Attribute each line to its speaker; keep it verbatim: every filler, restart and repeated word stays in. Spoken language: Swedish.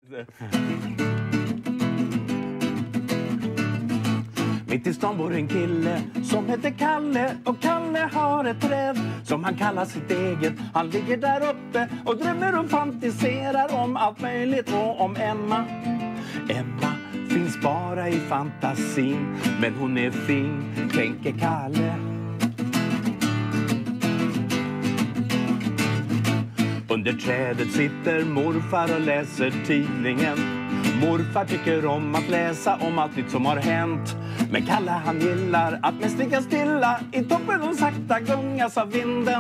Speaker 1: Mitt i stan bor en kille som heter Kalle. Och Kalle har ett träd som han kallar sitt eget. Han ligger där uppe och drömmer och fantiserar om allt möjligt. Och om Emma. Emma finns bara i fantasin. Men hon är fin, tänker Kalle. Under trädet sitter morfar och läser tidningen. Morfar tycker om att läsa om allt nytt som har hänt. Men Kalle han gillar att mest ligga stilla i toppen och sakta gungas av vinden.